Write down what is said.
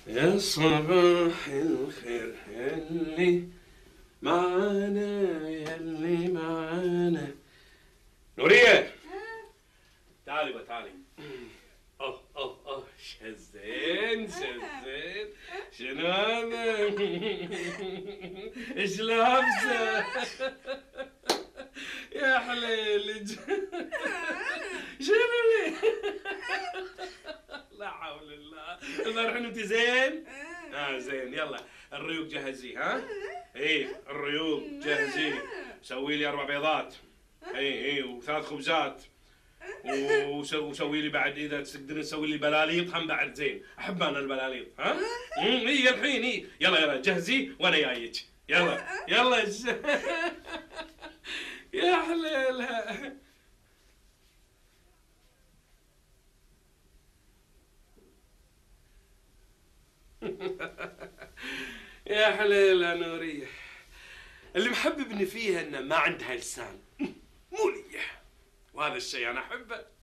يا صباح الخير يلي معانا يلي معانا. نورية تعالي بقى تعالي. شزين شزين. شنو هذا؟ ايش لابسه؟ يا حليل شنو لي؟ لا حول الله. البارحين انت زين؟ زين. يلا الريوق جهزيه. ها؟ ايه الريوق جهزيه. سوي لي 4 بيضات. ايه و3 خبزات. وسوي لي بعد اذا تقدرين تسوي لي بلاليط هم بعد زين. احب انا البلاليط. ها؟ اي الحين اي. يلا جهزي وانا جايك. يلا يلا يا حليلها. يا حليلها نورية. اللي محببني فيها انه ما عندها لسان. مو لي، وهذا الشيء انا احبه.